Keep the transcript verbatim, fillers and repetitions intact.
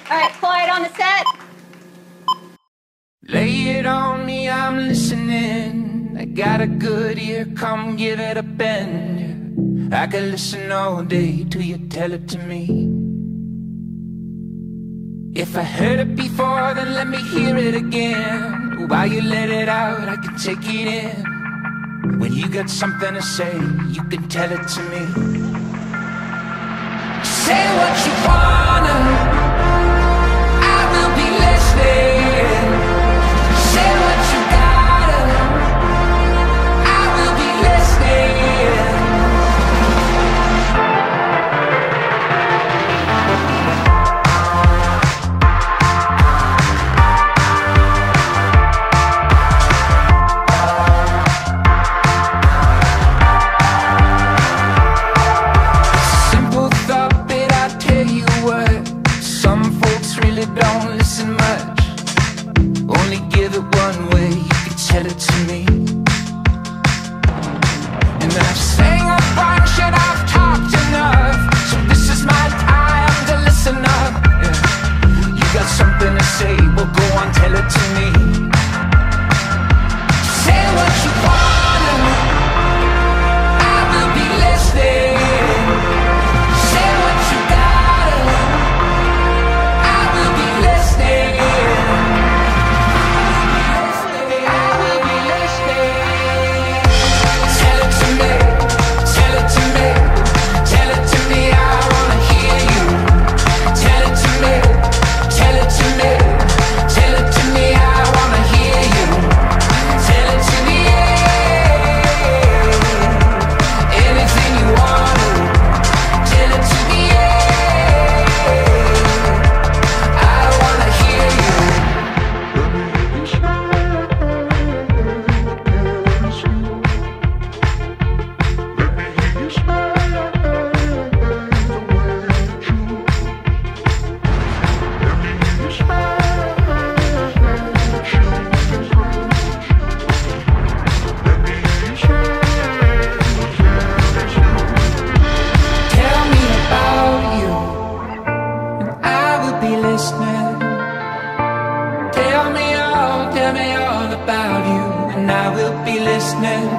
Alright, quiet on the set. Lay it on me, I'm listening. I got a good ear, come give it a bend. I could listen all day till you tell it to me. If I heard it before, then let me hear it again. While you let it out, I can take it in. When you got something to say, you can tell it to me. Say what you wanna, I will be listening. Say what you gotta, I will be listening. Simple thought, but I tell you what, some folks really don't listen much. Only give it one way, you can tell it to me. And I've sang a bunch and I've talked enough, so this is my time to listen up. Yeah. You got something to say, well go on, tell it to me. Say what you wanna, I will be listening. Say what you gotta, I will be listening. Tell me all, tell me all about you, and I will be listening.